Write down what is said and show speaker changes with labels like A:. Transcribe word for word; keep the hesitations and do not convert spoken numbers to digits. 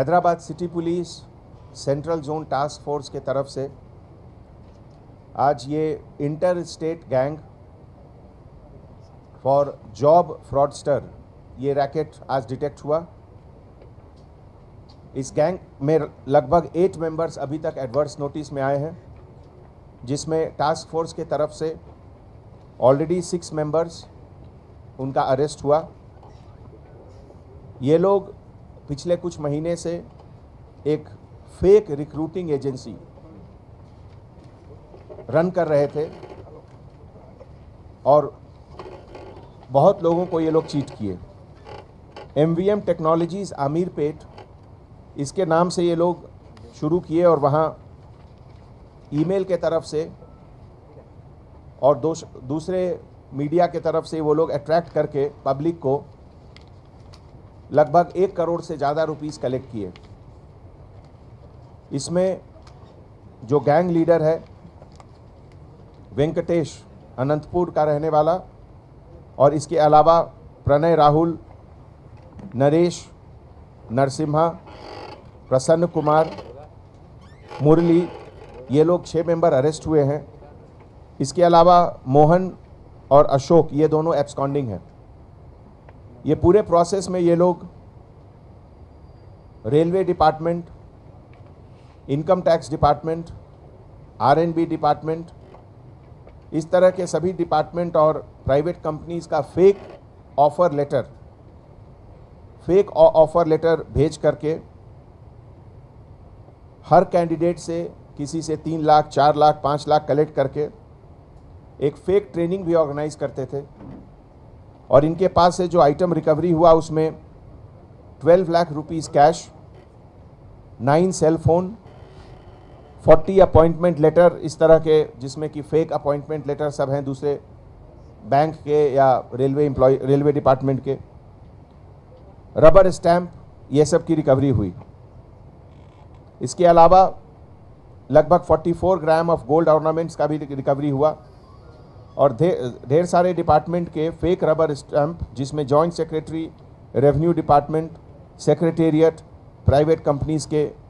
A: Hyderabad city police central zone task force के तरफ से आज ये inter state gang for job fraudster ये रैकेट आज डिटेक्ट हुआ। इस गैंग में लगभग एट मेंबर्स अभी तक एडवर्स नोटिस में आए हैं, जिसमें टास्क फोर्स के तरफ से ऑलरेडी सिक्स मेंबर्स उनका अरेस्ट हुआ। ये लोग पिछले कुछ महीने से एक फेक रिक्रूटिंग एजेंसी रन कर रहे थे और बहुत लोगों को ये लोग चीट किए। एमवीएम टेक्नोलॉजीज आमीरपेट इसके नाम से ये लोग शुरू किए और वहाँ ईमेल के तरफ से और दूसरे मीडिया के तरफ से वो लोग अट्रैक्ट करके पब्लिक को लगभग एक करोड़ से ज़्यादा रुपीस कलेक्ट किए। इसमें जो गैंग लीडर है वेंकटेश अनंतपुर का रहने वाला और इसके अलावा प्रणय राहुल, नरेश, नरसिम्हा, प्रसन्न कुमार, मुरली, ये लोग छः मेंबर अरेस्ट हुए हैं। इसके अलावा मोहन और अशोक ये दोनों एब्सकॉन्डिंग हैं। ये पूरे प्रोसेस में ये लोग railway department, income tax department, R and B department, इस तरह के सभी डिपार्टमेंट और प्राइवेट कंपनीज का fake offer letter fake offer letter भेज करके हर कैंडिडेट से किसी से तीन लाख, चार लाख, पाँच लाख कलेक्ट करके एक फेक ट्रेनिंग भी ऑर्गेनाइज करते थे। और इनके पास से जो आइटम रिकवरी हुआ उसमें twelve lakh rupees cash, nine cell phone, forty appointment letter इस तरह के, जिसमें कि फेक अपॉइंटमेंट लेटर सब हैं दूसरे बैंक के या रेलवे एम्प्लॉय रेलवे डिपार्टमेंट के, रबर स्टैम्प, ये सब की रिकवरी हुई। इसके अलावा लगभग चौवालीस ग्राम ऑफ गोल्ड ऑर्नामेंट्स का भी रिकवरी हुआ और ढेर सारे डिपार्टमेंट के फेक रबर स्टैम्प, जिसमें joint secretary, revenue department, secretariat, private companies के